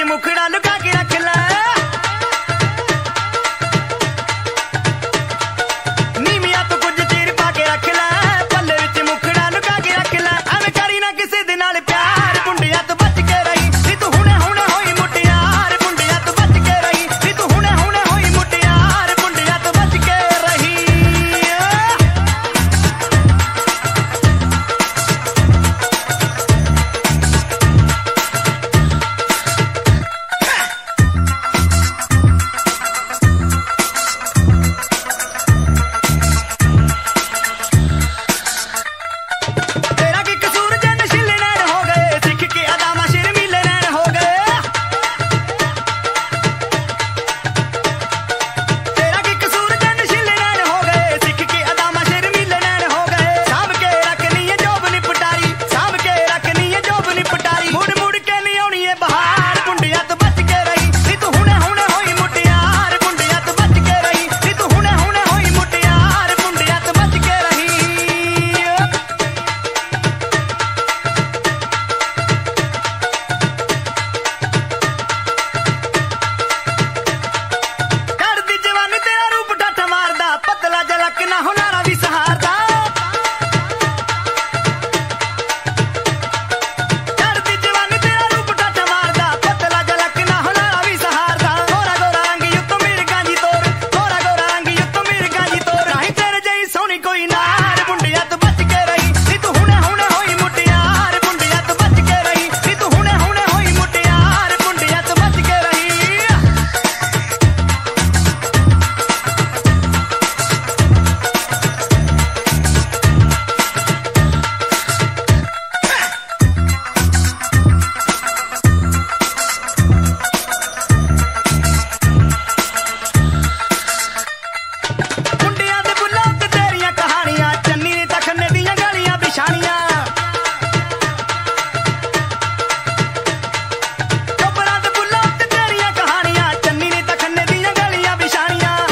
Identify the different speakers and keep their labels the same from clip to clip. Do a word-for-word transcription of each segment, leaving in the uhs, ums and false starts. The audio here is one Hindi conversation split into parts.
Speaker 1: मुखड़ा लुका के रख ला नीमिया तो कुछ चीर पा के रख ला पल्ले विच मुखड़ा लुका के रख ला एवें करी ना किसी दे नाल प्यार मुंडिया तो बच के रही नी तू हुणे हुणे होई मुटियार मुंडिया तो बच के रही नी तू हुणे हुणे होई मुटियार मुंडिया तो बच के रही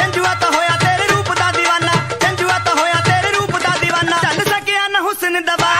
Speaker 1: हुस्न दबा